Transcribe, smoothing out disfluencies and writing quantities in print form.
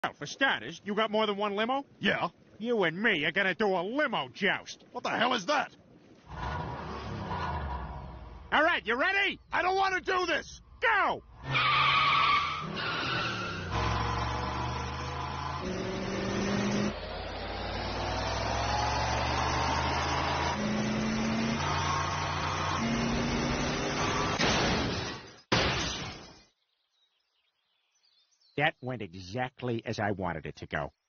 Well, for starters, you got more than one limo? Yeah. You and me are gonna do a limo joust. What the hell is that? All right, you ready? I don't want to do this! Go! That went exactly as I wanted it to go.